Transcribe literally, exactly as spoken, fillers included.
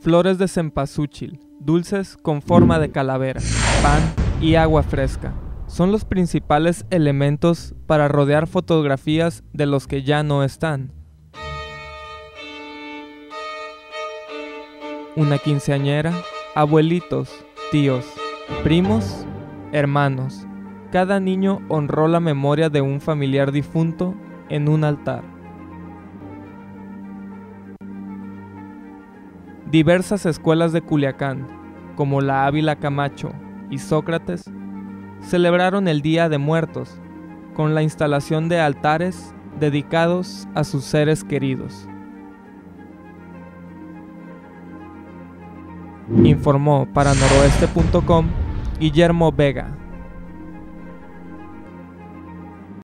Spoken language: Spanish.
flores de cempasúchil, dulces con forma de calavera, pan y agua fresca. Son los principales elementos para rodear fotografías de los que ya no están. Una quinceañera, abuelitos, tíos, primos, hermanos. Cada niño honró la memoria de un familiar difunto en un altar. Diversas escuelas de Culiacán, como la Ávila Camacho y Sócrates, celebraron el Día de Muertos con la instalación de altares dedicados a sus seres queridos. Informó para noroeste punto com Guillermo Vega.